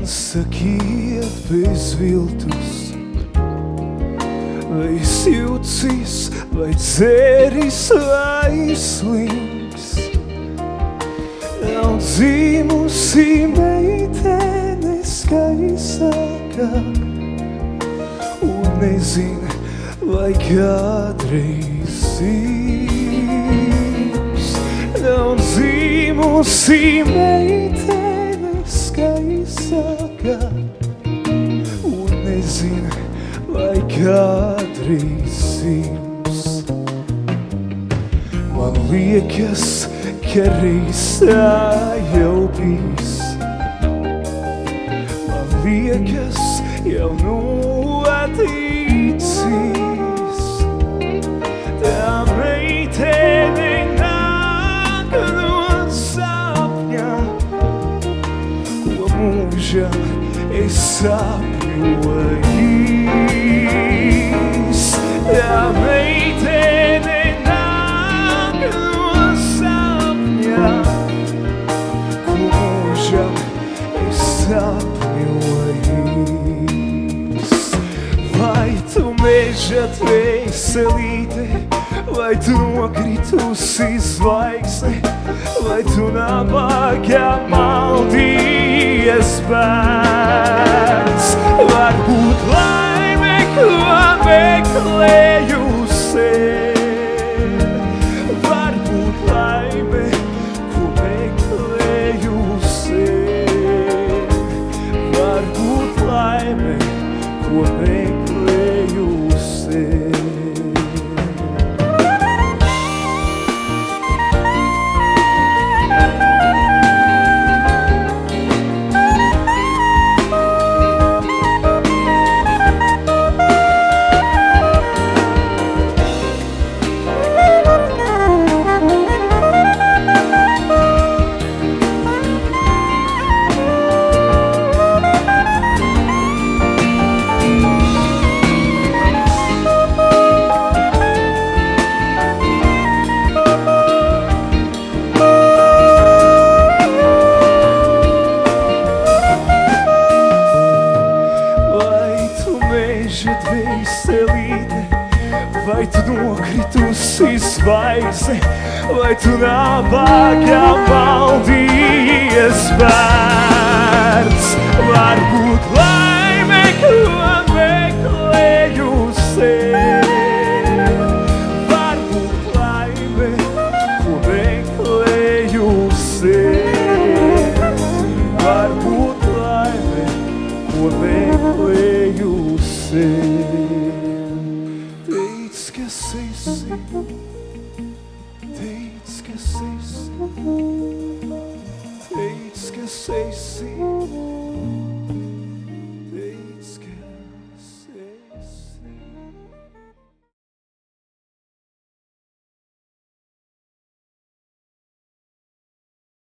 sakiet bez viltus, vai izjūcis, vai dzēris, vai slims. Nav dzīmusi meitene skaistākā, un nezina, vai kādreiz dzīvs. Nav dzīmusi meitene skaistākā, un nezina, vai kādreiz dzīvs. Man liekas, ka reiz tā jau bijis. Man liekas, jau noticis. Tā meitene nāk no sapņa, ko mūžam es sapņojis. Tā meitene nāk no sapņa, ko mūžam es sapņojis. Vai tu meža dvēselīte, vai tu nokritusi zvaigzne, vai tu nabaga maldījies bērns? Varbūt laime, ko meklējusi, varbūt laime, ko meklējusi, varbūt laime, ko meklējusi. Vai tu nokritusi zvaigzne, vai tu nabaga maldījies bērns? Varbūt laime, ko meklējusi, varbūt laime, ko meklējusi, varbūt laime, ko meklējusi. Teic, kas esi,